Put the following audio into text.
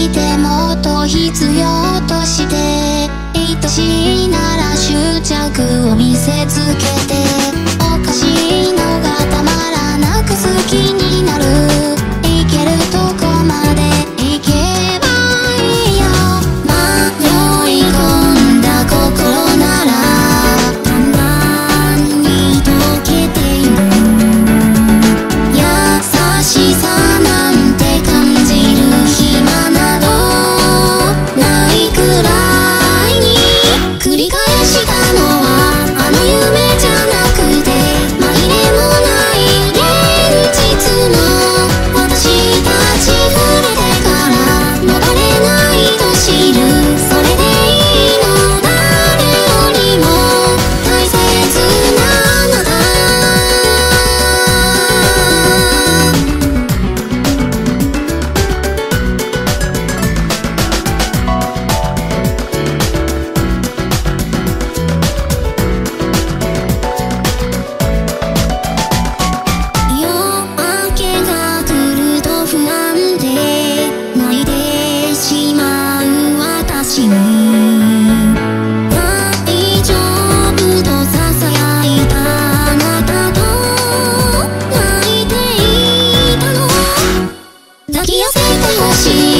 してもっと必要として愛しいなら執着を見せつけておかしいのがたまらなく好きになるいけるとこまで行けばいいよ迷い込んだ心ならだんだんに溶けている優しさなんて感じる暇などないくらいに繰り返したのはあの夢じゃなくて紛れもない現実の私たち触れてから戻れないと知るそれでいいの誰よりも大切なあなた夜明けが来ると不安で泣いてしまう私に大丈夫と囁いたあなたと泣いていたの抱き寄せてほしい